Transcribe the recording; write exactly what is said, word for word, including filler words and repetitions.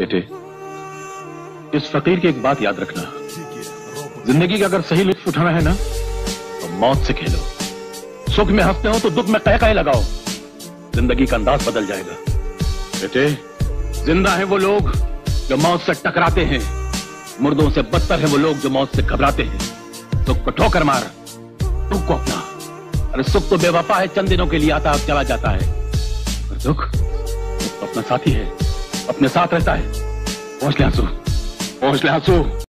बेटे, इस फकीर की एक बात याद रखना, जिंदगी का अगर सही लुत्फ उठाना है ना तो मौत से खेलो। सुख में हंसते हो तो दुख में कह कह लगाओ, जिंदगी का अंदाज बदल जाएगा। बेटे, जिंदा है वो लोग जो मौत से टकराते हैं, मुर्दों से बदतर है वो लोग जो मौत से घबराते हैं। सुख को ठोकर मार, दुख को अपना। अरे सुख तो बेवफा है, चंद दिनों के लिए आता चला जाता है, पर दुख अपना साथी है, अपने साथ रहता है। पहुंच ले आंसू, पहुंच ले आंसू।